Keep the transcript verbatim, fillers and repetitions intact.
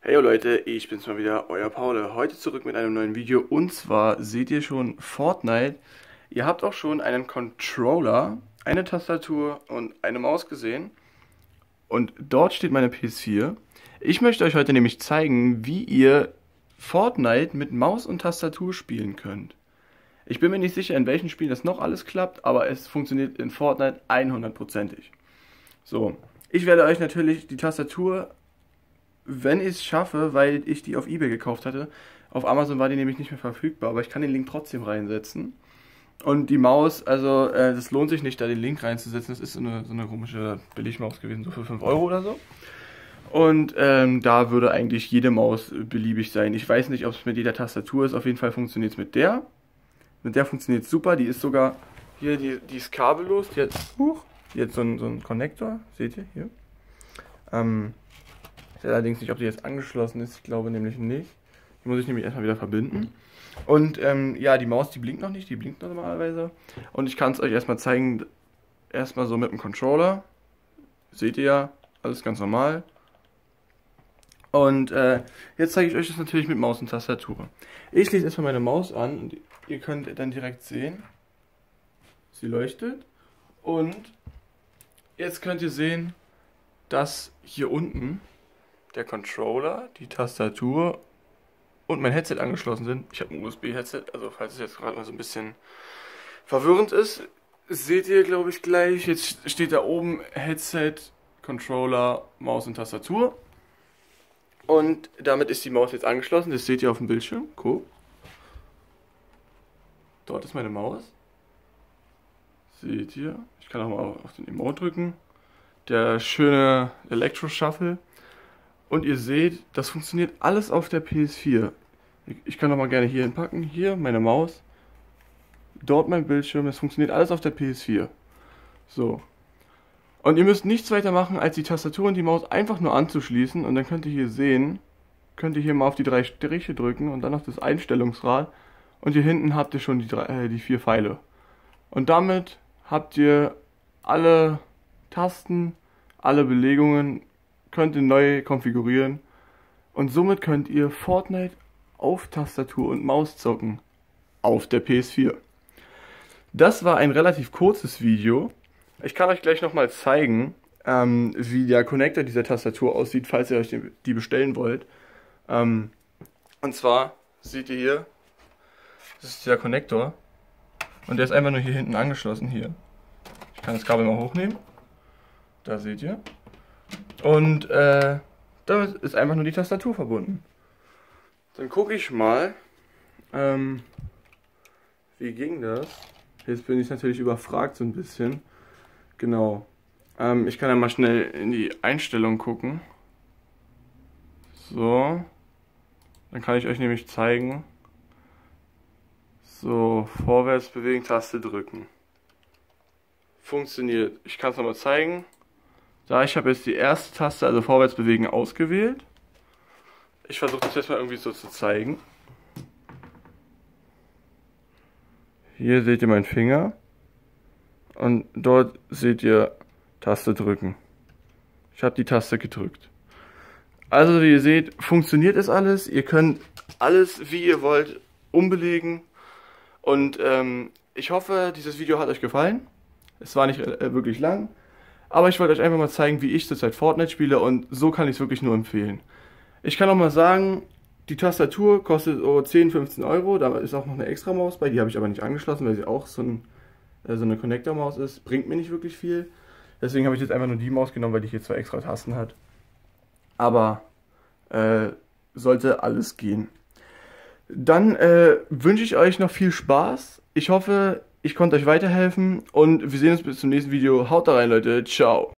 Hey Leute, ich bin's mal wieder, euer Paul. Heute zurück mit einem neuen Video. Und zwar seht ihr schon Fortnite. Ihr habt auch schon einen Controller, eine Tastatur und eine Maus gesehen. Und dort steht meine P S vier. Ich möchte euch heute nämlich zeigen, wie ihr Fortnite mit Maus und Tastatur spielen könnt. Ich bin mir nicht sicher, in welchen Spielen das noch alles klappt, aber es funktioniert in Fortnite hundertprozentig. So, ich werde euch natürlich die Tastatur, wenn ich es schaffe, weil ich die auf eBay gekauft hatte. Auf Amazon war die nämlich nicht mehr verfügbar, aber ich kann den Link trotzdem reinsetzen. Und die Maus, also äh, das lohnt sich nicht, da den Link reinzusetzen. Das ist so eine, so eine komische Billigmaus gewesen, so für fünf Euro oder so. Und ähm, da würde eigentlich jede Maus beliebig sein. Ich weiß nicht, ob es mit jeder Tastatur ist. Auf jeden Fall funktioniert es mit der. Mit der funktioniert es super. Die ist sogar, hier, die, die ist kabellos. Die hat, huch, die hat so einen, so einen Konnektor. Seht ihr hier? Ähm... Ich weiß allerdings nicht, ob die jetzt angeschlossen ist. Ich glaube nämlich nicht. Die muss ich nämlich erstmal wieder verbinden. Und ähm, ja, die Maus, die blinkt noch nicht. Die blinkt normalerweise. Und ich kann es euch erstmal zeigen. Erstmal so mit dem Controller. Seht ihr ja. Alles ganz normal. Und äh, jetzt zeige ich euch das natürlich mit Maus und Tastatur. Ich lese erstmal meine Maus an. Und ihr könnt dann direkt sehen. Sie leuchtet. Und jetzt könnt ihr sehen, dass hier unten der Controller, die Tastatur und mein Headset angeschlossen sind. Ich habe ein U S B-Headset, also falls es jetzt gerade mal so ein bisschen verwirrend ist, seht ihr, glaube ich, gleich. Jetzt steht da oben Headset, Controller, Maus und Tastatur. Und damit ist die Maus jetzt angeschlossen. Das seht ihr auf dem Bildschirm. Cool. Dort ist meine Maus. Seht ihr. Ich kann auch mal auf den Emote drücken. Der schöne Elektro-Shuffle. Und ihr seht, das funktioniert alles auf der P S vier. Ich kann noch mal gerne hier hinpacken. Hier meine Maus. Dort mein Bildschirm. Das funktioniert alles auf der P S vier. So. Und ihr müsst nichts weiter machen, als die Tastatur und die Maus einfach nur anzuschließen. Und dann könnt ihr hier sehen, könnt ihr hier mal auf die drei Striche drücken und dann auf das Einstellungsrad. Und hier hinten habt ihr schon die, drei, äh, die vier Pfeile. Und damit habt ihr alle Tasten, alle Belegungen, könnt ihr neu konfigurieren und somit könnt ihr Fortnite auf Tastatur und Maus zocken auf der P S vier. Das war ein relativ kurzes Video. Ich kann euch gleich nochmal zeigen, ähm, wie der Connector dieser Tastatur aussieht, falls ihr euch die bestellen wollt. Ähm, und zwar seht ihr hier, das ist der Connector und der ist einfach nur hier hinten angeschlossen, hier. Ich kann das Kabel mal hochnehmen. Da seht ihr. Und äh, damit ist einfach nur die Tastatur verbunden. Dann gucke ich mal, ähm, wie ging das? Jetzt bin ich natürlich überfragt so ein bisschen. Genau. Ähm, ich kann ja mal schnell in die Einstellung gucken. So. Dann kann ich euch nämlich zeigen. So, vorwärts bewegen, Taste drücken. Funktioniert. Ich kann es nochmal zeigen. Da, ich habe jetzt die erste Taste, also vorwärts bewegen, ausgewählt. Ich versuche das jetzt mal irgendwie so zu zeigen. Hier seht ihr meinen Finger. Und dort seht ihr Taste drücken. Ich habe die Taste gedrückt. Also wie ihr seht, funktioniert es alles. Ihr könnt alles, wie ihr wollt, umbelegen. Und ähm, ich hoffe, dieses Video hat euch gefallen. Es war nicht äh, wirklich lang. Aber ich wollte euch einfach mal zeigen, wie ich zurzeit Fortnite spiele und so kann ich es wirklich nur empfehlen. Ich kann auch mal sagen, die Tastatur kostet so zehn, fünfzehn Euro, da ist auch noch eine extra Maus bei, die habe ich aber nicht angeschlossen, weil sie auch so, ein, äh, so eine Connector-Maus ist. Bringt mir nicht wirklich viel, deswegen habe ich jetzt einfach nur die Maus genommen, weil die hier zwei extra Tasten hat. Aber äh, sollte alles gehen. Dann äh, wünsche ich euch noch viel Spaß. Ich hoffe, ich konnte euch weiterhelfen und wir sehen uns bis zum nächsten Video. Haut da rein, Leute. Ciao.